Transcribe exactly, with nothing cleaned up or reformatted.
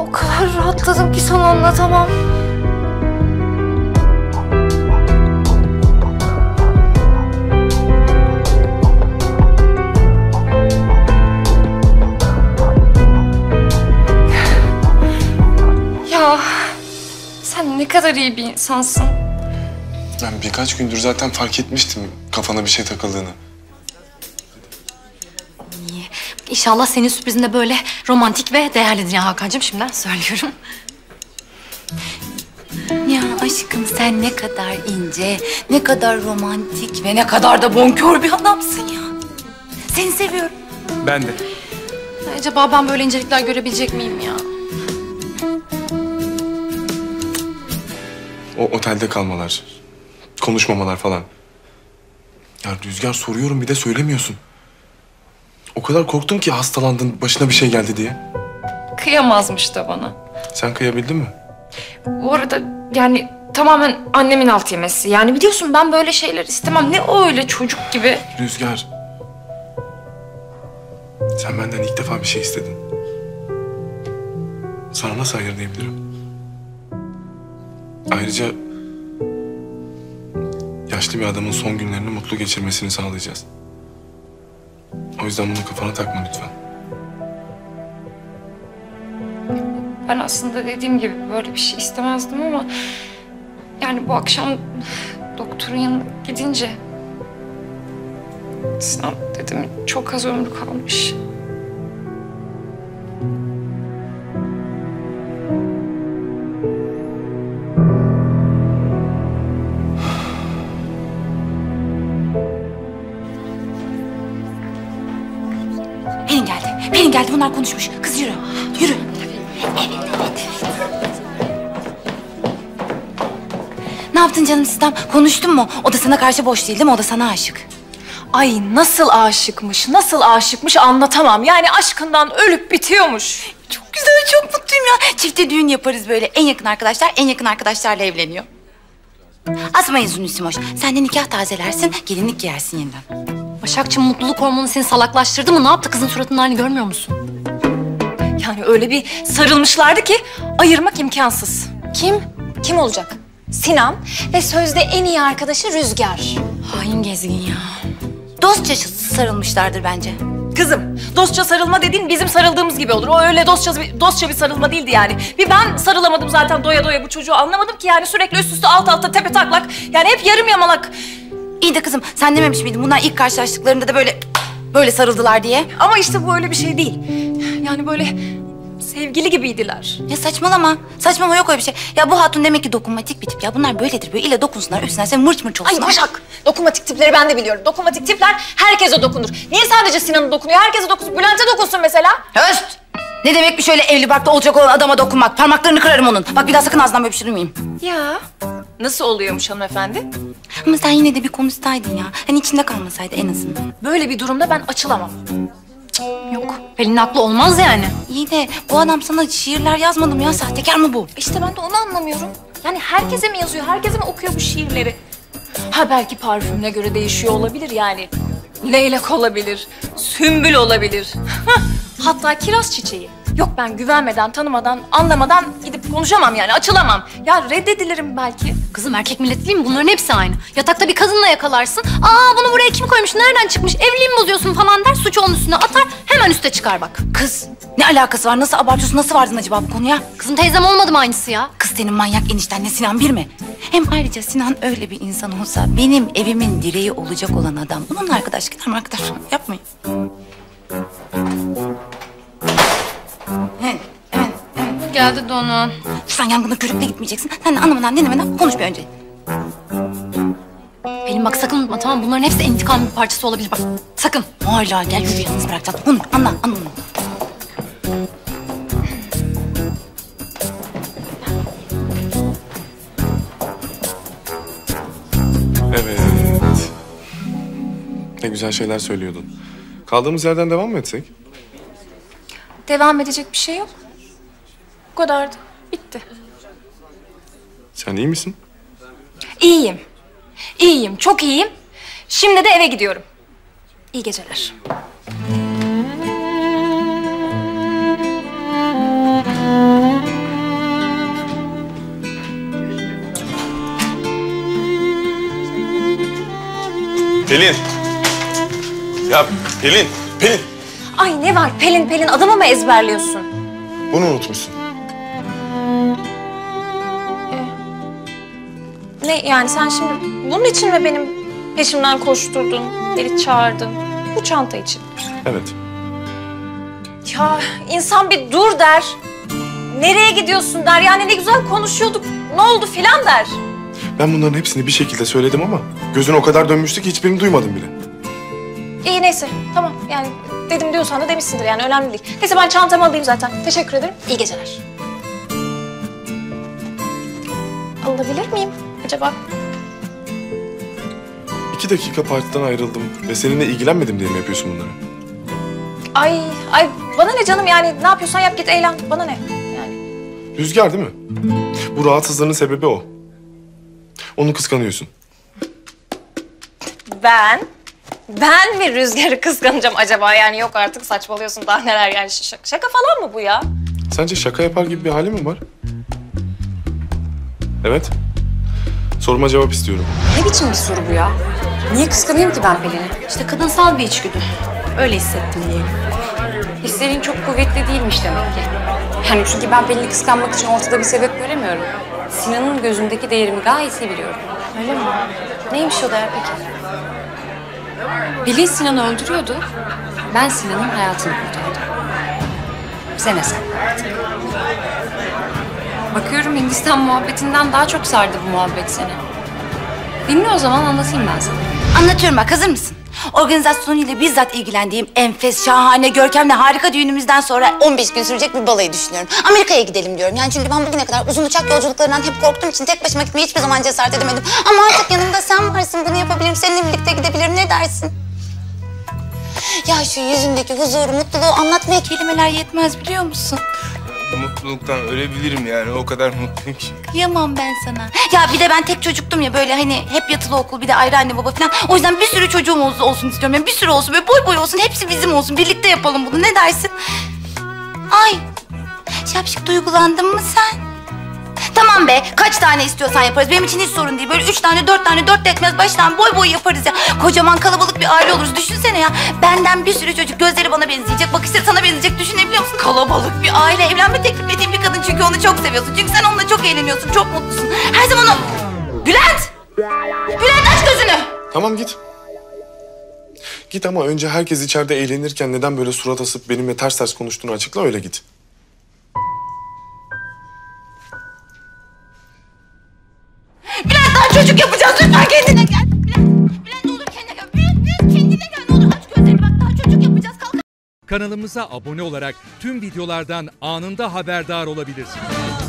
o kadar rahatladım ki sana anlatamam. Ya sen ne kadar iyi bir insansın. Ben birkaç gündür zaten fark etmiştim kafana bir şey takıldığını. İyi. İnşallah senin sürprizin de böyle romantik ve değerlidir ya Hakan'cığım, şimdiden söylüyorum. Ya aşkım sen ne kadar ince, ne kadar romantik ve ne kadar da bonkör bir adamsın ya. Seni seviyorum. Ben de. Acaba ben böyle incelikler görebilecek miyim ya? O otelde kalmalar, konuşmamalar falan. Ya Rüzgar, soruyorum bir de söylemiyorsun. O kadar korktum ki hastalandın, başına bir şey geldi diye. Kıyamazmış da bana. Sen kıyabildin mi? Bu arada yani tamamen annemin alt yemesi. Yani biliyorsun ben böyle şeyler istemem. Ne o öyle çocuk gibi. Rüzgar. Sen benden ilk defa bir şey istedin. Sana nasıl hayır diyebilirim? Ayrıca yaşlı bir adamın son günlerini mutlu geçirmesini sağlayacağız. O yüzden bunu kafana takma lütfen. Ben aslında dediğim gibi böyle bir şey istemezdim ama... yani bu akşam doktorun yanına gidince... Sinan dedim çok az ömrü kalmış. Pelin geldi. Pelin geldi. Bunlar konuşmuş. Kız yürü. Yürü. Evet, evet, evet. Ne yaptın canım Sistem? Konuştun mu? O da sana karşı boş değil değil mi? O da sana aşık. Ay nasıl aşıkmış, nasıl aşıkmış anlatamam. Yani aşkından ölüp bitiyormuş. Çok güzel, çok mutluyum ya. Çifte düğün yaparız böyle. En yakın arkadaşlar, en yakın arkadaşlarla evleniyor. Asma yüzünü Simoş. Sen de nikah tazelersin, gelinlik giyersin yeniden. Başakçığım, mutluluk hormonu seni salaklaştırdı mı? Ne yaptı? Kızın suratının halini görmüyor musun? Yani öyle bir sarılmışlardı ki ayırmak imkansız. Kim? Kim olacak? Sinan ve sözde en iyi arkadaşı Rüzgar. Hain gezgin ya. Dostça sarılmışlardır bence. Kızım, dostça sarılma dediğin bizim sarıldığımız gibi olur. O öyle dostça, dostça bir sarılma değildi yani. Bir ben sarılamadım zaten doya doya bu çocuğu. Anlamadım ki yani sürekli üst üste alt alta tepe taklak. Yani hep yarım yamalak. İyi de kızım sen dememiş miydin bunlar ilk karşılaştıklarında da böyle böyle sarıldılar diye? Ama işte bu öyle bir şey değil. Yani böyle sevgili gibiydiler. Ya saçmalama. Saçmalama, yok öyle bir şey. Ya bu hatun demek ki dokunmatik bir tip ya. Bunlar böyledir böyle. İlle dokunsunlar, üstüne sen mırç mırç olsunlar. Ay Başak, dokunmatik tipleri ben de biliyorum. Dokunmatik tipler herkese dokunur. Niye sadece Sinan'a dokunuyor? Herkese dokunsun. Bülent'e dokunsun mesela. Höst! Ne demekmiş öyle evli barklı olacak olan adama dokunmak? Parmaklarını kırarım onun. Bak bir daha sakın ağzından böyle bir şey duymayayım. Ya nasıl oluyormuş hanımefendi? Ama sen yine de bir konuşsaydın ya. Hani içinde kalmasaydı en azından. Böyle bir durumda ben açılamam. Yok. Pelin haklı olmaz yani. İyi de bu adam sana şiirler yazmadı mı ya? Sahtekar mı bu? İşte ben de onu anlamıyorum. Yani herkese mi yazıyor? Herkese mi okuyor bu şiirleri? Ha belki parfümüne göre değişiyor olabilir yani. Leylek olabilir, sümbül olabilir. Hatta kiraz çiçeği. Yok ben güvenmeden, tanımadan, anlamadan gidip konuşamam yani, açılamam. Ya reddedilirim belki. Kızım erkek milleti değil mi? Bunların hepsi aynı. Yatakta bir kadınla yakalarsın. Aa bunu buraya kim koymuş? Nereden çıkmış? Evliliğimi bozuyorsun falan der. Suçu onun üstüne atar. Hemen üste çıkar bak. Kız ne alakası var? Nasıl abartıyorsun? Nasıl vardın acaba bu konuya? Kızım teyzem olmadı mı aynısı ya? Kız senin manyak eniştenle Sinan bir mi? Hem ayrıca Sinan öyle bir insan olsa benim evimin direği olacak olan adam. Bununla arkadaş gider mi arkadaş? Yapmayın. Evet, evet, evet. Geldi Donu. Sen yangına körükle gitmeyeceksin. Sen de anlamadan dinlemeden konuş bir önce. Pelin bak sakın unutma tamam, bunların hepsi intikamın bir parçası olabilir bak. Sakın. Hala gel yürü, yalnız bırakacağım. Konuş, anla, anla. Evet. Ne güzel şeyler söylüyordun. Kaldığımız yerden devam mı etsek? Devam edecek bir şey yok. Bu kadardı. Bitti. Sen iyi misin? İyiyim. İyiyim, çok iyiyim. Şimdi de eve gidiyorum. İyi geceler. Pelin. Ya Pelin, Pelin. Ay ne var Pelin Pelin adımı mı ezberliyorsun? Bunu unutmuşsun. Ne yani sen şimdi bunun için mi benim peşimden koşturdun, beni çağırdın? Bu çanta için. Evet. Ya insan bir dur der. Nereye gidiyorsun der. Yani ne güzel konuşuyorduk. Ne oldu filan der. Ben bunların hepsini bir şekilde söyledim ama gözün o kadar dönmüştü ki hiçbirini duymadım bile. İyi neyse tamam yani dedim diyorsan da demişsindir yani önemli değil. Neyse ben çantamı alayım zaten. Teşekkür ederim. İyi geceler. Alabilir miyim acaba? İki dakika partiden ayrıldım ve seninle ilgilenmedim diye mi yapıyorsun bunları? Ay ay bana ne canım yani ne yapıyorsan yap git eğlen. Bana ne yani. Rüzgar değil mi? Bu rahatsızlığının sebebi o. Onu kıskanıyorsun. Ben? Ben mi Rüzgar'ı kıskanacağım acaba? Yani yok artık saçmalıyorsun daha neler yani şaka, şaka falan mı bu ya? Sence şaka yapar gibi bir hali mi var? Evet. Soruma cevap istiyorum. Ne biçim bir soru bu ya? Niye kıskanayım ki ben Pelin'i? İşte kadınsal bir içgüdü. Öyle hissettim diyelim. Hislerin çok kuvvetli değilmiş demek ki. Yani çünkü ben Pelin'i kıskanmak için ortada bir sebep göremiyorum. Sinan'ın gözündeki değerimi gayet iyi biliyorum. Öyle mi? Neymiş o değer peki? Pelin Sinan'ı öldürüyordu. Ben Sinan'ın hayatını kurtardım. Bize ne sen artık? Bakıyorum Hindistan muhabbetinden daha çok sardı bu muhabbet seni. Dinle o zaman anlatayım ben sana. Anlatıyorum bak, hazır mısın? Organizasyonuyla bizzat ilgilendiğim enfes, şahane, görkemli, harika düğünümüzden sonra on beş gün sürecek bir balayı düşünüyorum. Amerika'ya gidelim diyorum. Yani çünkü ben bugüne kadar uzun uçak yolculuklarından hep korktuğum için tek başıma gitmeye hiçbir zaman cesaret edemedim. Ama artık yanımda sen varsın, bunu yapabilirim, seninle birlikte gidebilirim. Ne dersin? Ya şu yüzündeki huzuru, mutluluğu anlatmaya kelimeler yetmez biliyor musun? Mutluluktan ölebilirim yani. O kadar mutluyum ki. Kıyamam ben sana. Ya bir de ben tek çocuktum ya, böyle hani hep yatılı okul, bir de ayrı anne baba falan. O yüzden bir sürü çocuğum olsun, olsun istiyorum. Yani bir sürü olsun, böyle boy boy olsun, hepsi bizim olsun. Birlikte yapalım bunu, ne dersin? Ay, şapşık duygulandın mı sen? Tamam be, kaç tane istiyorsan yaparız. Benim için hiç sorun değil. Böyle üç tane, dört tane, dört de etmez, beş tane boy boy yaparız ya. Kocaman kalabalık bir aile oluruz. Düşünsene ya. Benden bir sürü çocuk, gözleri bana benzeyecek, bakışları sana benzeyecek. Düşünebiliyor musun? Kalabalık bir aile. Evlenme teklif ettiğim bir kadın, çünkü onu çok seviyorsun. Çünkü sen onunla çok eğleniyorsun, çok mutlusun. Her zaman o... Bülent! Bülent aç gözünü! Tamam git. Git ama önce herkes içeride eğlenirken neden böyle surat asıp benimle ters ters konuştuğunu açıkla, öyle git. Bülent, daha çocuk yapacağız. Lütfen kendine gel. Bülent, Bülent ne olur kendine gel. Bülent, Bülent kendine gel. Ne olur aç gözlerini. Bak daha çocuk yapacağız. Kalk. Kanalımıza abone olarak tüm videolardan anında haberdar olabilirsiniz.